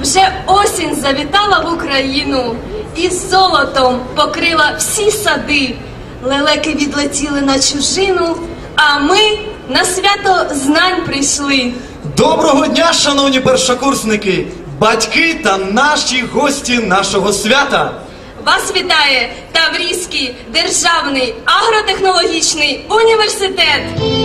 Вже осінь завітала в Україну і золотом покрила всі сади. Лелеки відлетіли на чужину, а ми на свято знань прийшли. Доброго дня, шановні першокурсники, батьки та наші гості нашого свята! Вас вітає Таврійський державний агротехнологічний університет!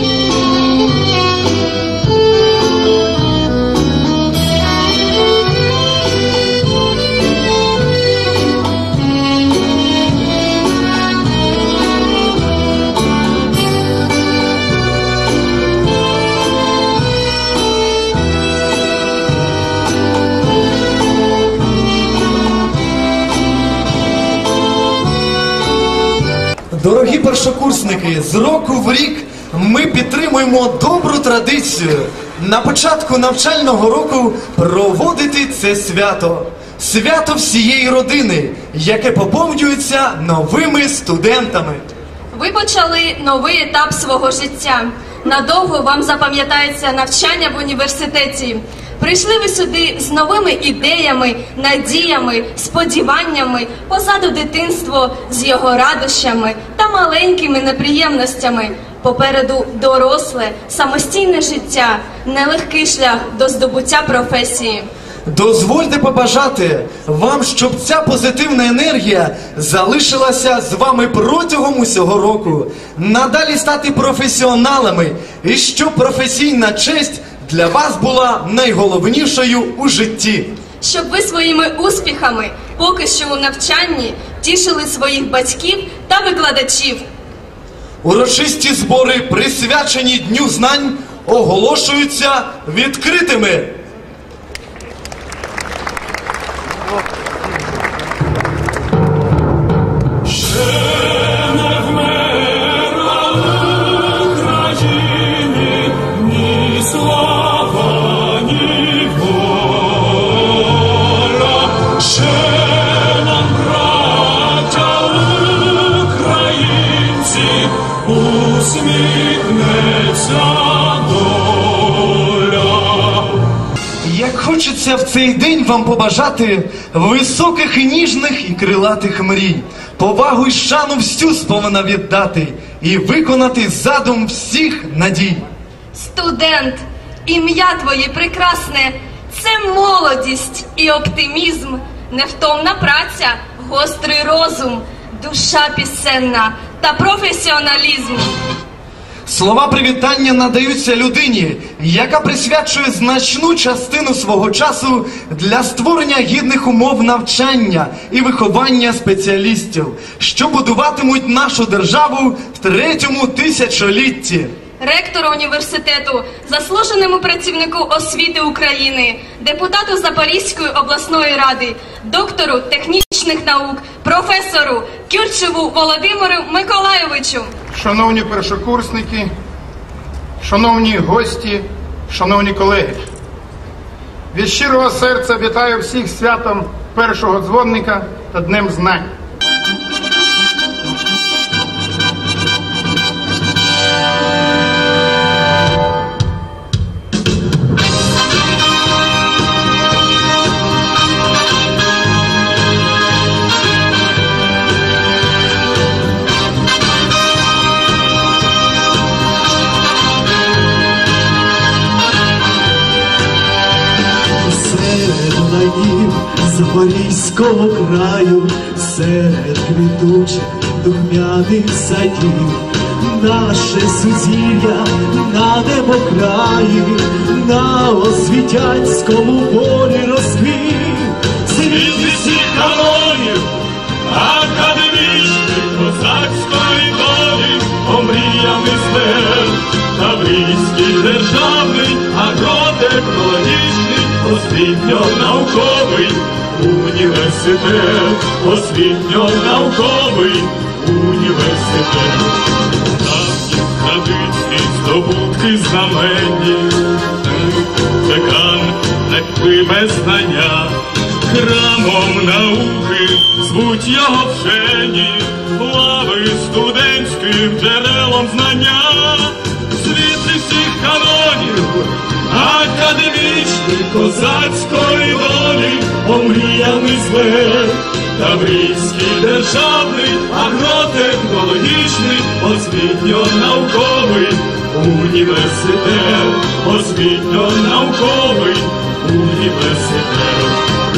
Дорогі першокурсники, з року в рік ми підтримуємо добру традицію на початку навчального року проводити це свято. Свято всієї родини, яке поповнюється новими студентами. Ви почали новий етап свого життя. Надовго вам запам'ятається навчання в університеті. Прийшли ви сюди з новими ідеями, надіями, сподіваннями, позаду дитинство з його радощами та маленькими неприємностями. Попереду доросле, самостійне життя, нелегкий шлях до здобуття професії. Дозвольте побажати вам, щоб ця позитивна енергія залишилася з вами протягом усього року. Надалі стати професіоналами і щоб професійна честь для вас була найголовнішою у житті. Щоб ви своїми успіхами поки що у навчанні тішили своїх батьків та викладачів. Урочисті збори, присвячені Дню знань, оголошуються відкритими. Як хочеться в цей день вам побажати високих і ніжних і крилатих мрій, повагу й шану всю сповна віддати і виконати задум всіх надій. Студент, ім'я твоє прекрасне, це молодість і оптимізм, невтомна праця, гострий розум, душа пісенна та професіоналізм. Слова привітання надаються людині, яка присвячує значну частину свого часу для створення гідних умов навчання і виховання спеціалістів, що будуватимуть нашу державу в 3-му тисячолітті. Ректору університету, заслуженому працівнику освіти України, депутату Запорізької обласної ради, доктору технічних наук, професору Кюрчеву Володимиру Миколайовичу. Шановні першокурсники, шановні гості, шановні колеги, від щирого серця вітаю всіх з святом першого дзвоника та Днем знань. Запорізького краю, серед квітучих духмяних садів, наше сузір'я на небокраї, на освітянському полі розквів. Світ всіх канонів, академічних козацької долі, омріяний степ, Таврійський державний агротехнологічний освітньо-науковий університет, освітньо-науковий університет. Давні традиції, здобутки знаменні, декан, легкий без знання, храмом науки звуть його вчені, лави студентських джерелом знання, світлі всіх канонів, академічний козацької долі, долі, омріяний звер. Таврійський державний, агротехнологічний, освітньо-науковий університет, освітньо-науковий університет.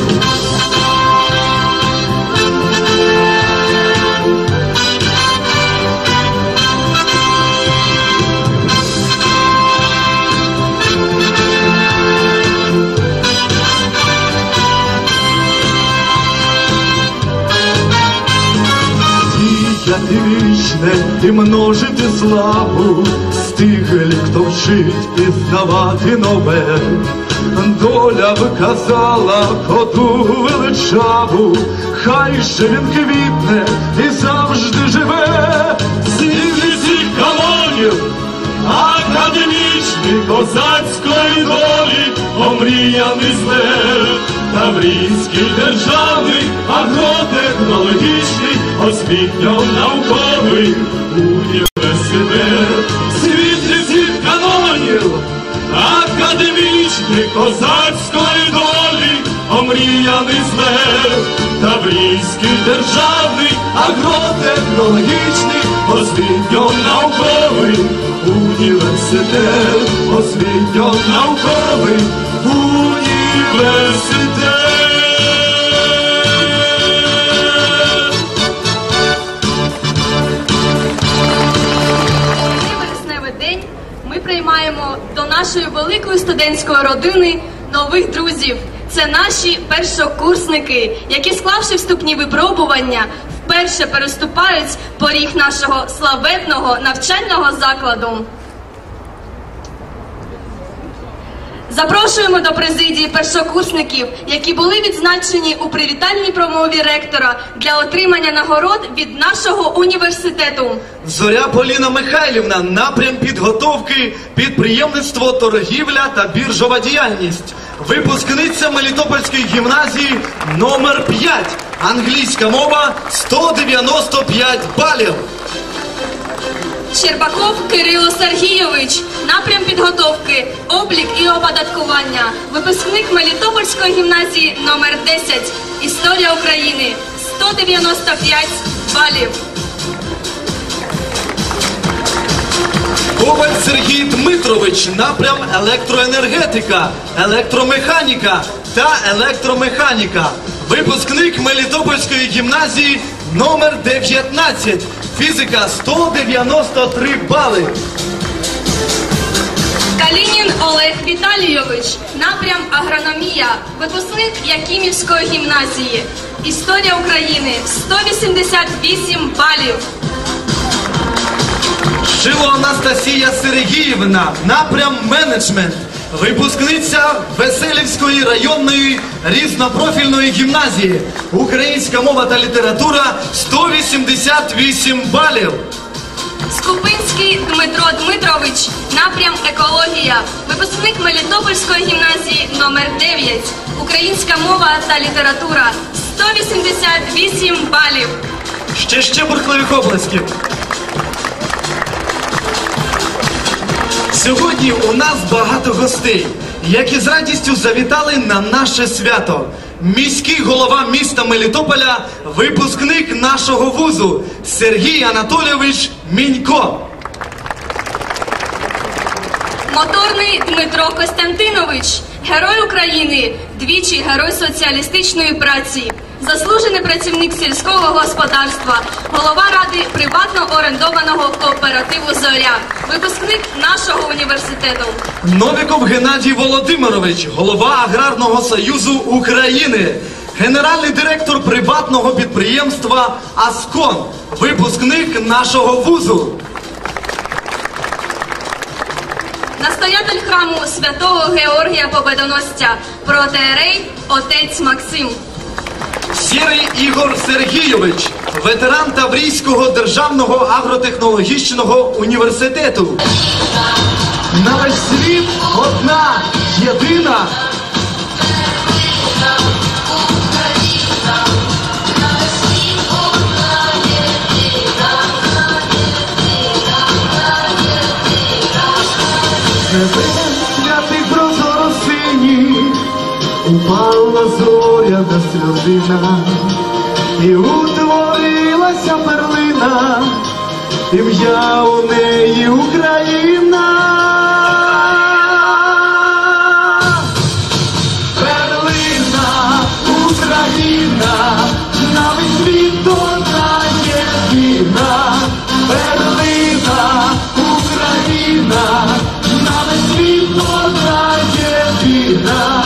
Вічне і множити славу, стиглі, хто вчить пізнавати нове. Доля виказала ходу величаву, хай же він квітне і завжди живе. Сильний цих канонів, академічний козацької долі, омріяний звер. Таврійський державний, агротехнологічний, освітньо-науковий університет. Світлі цих канонів, академічний козацької долі, омріяний звер. Таврійський державний, агротехнологічний, освітньо-науковий університет, освітньо-науковий університет. Вересневий день ми приймаємо до нашої великої студентської родини нових друзів. Це наші першокурсники, які, склавши вступні випробування, вперше переступають поріг нашого славетного навчального закладу. Запрошуємо до президії першокурсників, які були відзначені у привітальній промові ректора для отримання нагород від нашого університету. Зоря Поліна Михайлівна, напрям підготовки, підприємництво, торгівля та біржова діяльність. Випускниця Мелітопольської гімназії номер 5. Англійська мова 195 балів. Щербаков Кирило Сергійович, напрям підготовки, облік і оподаткування. Випускник Мелітопольської гімназії номер 10. Історія України 195 балів. Коваль Сергій Дмитрович, напрям електроенергетика, електромеханіка та електромеханіка. Випускник Мелітопольської гімназії номер 19. Фізика 193 бали. Калінін Олег Віталійович, напрям агрономія, випускник Якимівської гімназії. Історія України 188 балів. Шило Анастасія Сергіївна, напрям менеджмент. Випускниця Веселівської районної різнопрофільної гімназії. Українська мова та література 188 балів. Скупинський Дмитро Дмитрович, напрям екологія, випускник Мелітопольської гімназії номер 9. Українська мова та література 188 балів. Ще бурхливих оплесків. Сьогодні у нас багато гостей, які з радістю завітали на наше свято. Міський голова міста Мелітополя, випускник нашого вузу Сергій Анатолійович Мінько. Моторний Дмитро Костянтинович, герой України, двічі герой соціалістичної праці, заслужений працівник сільського господарства, голова ради приватно орендованого кооперативу «Зоря», випускник нашого університету. Новіков Геннадій Володимирович, голова Аграрного союзу України, генеральний директор приватного підприємства «Аскон», випускник нашого вузу. Настоятель храму святого Георгія Победоносця, протоієрей отець Максим. Сєрий Ігор Сергійович, ветеран Таврійського державного агротехнологічного університету. На весь світ одна, єдина. Святий прозоро синій, упала зоряна сльозина, і утворилася перлина, ім'я у неї Україна. Перлина, Україна, на весь світ одна єдина. Перлина, Україна, на весь світ одна єдина.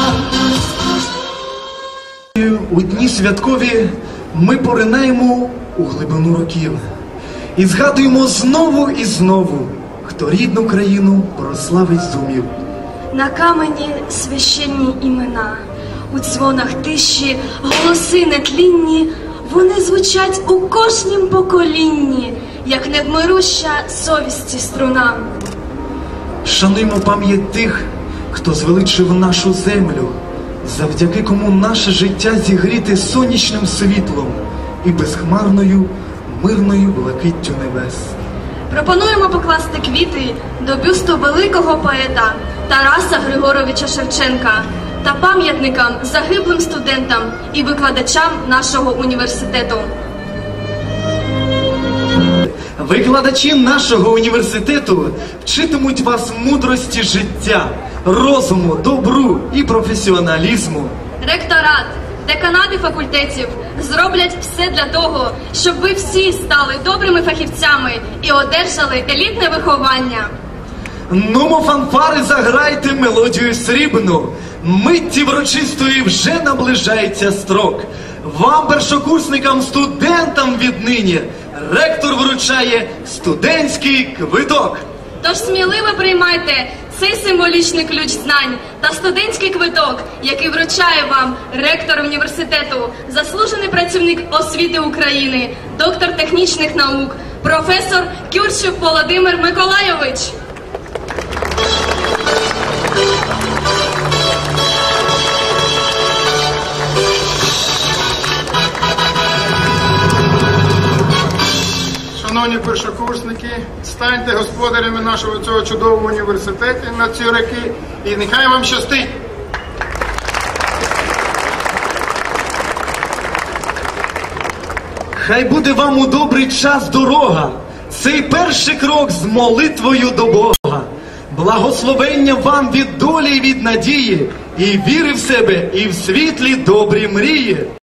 У дні святкові ми поринаємо у глибину років і згадуємо знову і знову, хто рідну країну прославить зумів. На камені священні імена, у дзвонах тиші голоси нетлінні, вони звучать у кожнім поколінні, як невмируща совісті струна. Шануймо пам'ять тих, хто звеличив нашу землю, завдяки кому наше життя зігріте сонячним світлом і безхмарною, мирною блакиттю небес. Пропонуємо покласти квіти до бюсту великого поета Тараса Григоровича Шевченка та пам'ятникам загиблим студентам і викладачам нашого університету. Викладачі нашого університету вчитимуть вас мудрості життя, розуму, добру і професіоналізму. Ректорат, деканати факультетів зроблять все для того, щоб ви всі стали добрими фахівцями і одержали елітне виховання. Нумо фанфари, заграйте мелодію срібну. Митті врочистої вже наближається строк. Вам, першокурсникам, студентам віднині, ректор вручає студентський квиток. Тож сміливо приймайте цей символічний ключ знань та студентський квиток, який вручає вам ректор університету, заслужений працівник освіти України, доктор технічних наук, професор Кюрчук Володимир Миколайович. Шановні першокурсники, станьте господарями нашого цього чудового університету на ці роки, і нехай вам щастить! Хай буде вам у добрий час дорога, цей перший крок з молитвою до Бога. Благословення вам від долі і від надії, і віри в себе, і в світлі добрі мрії.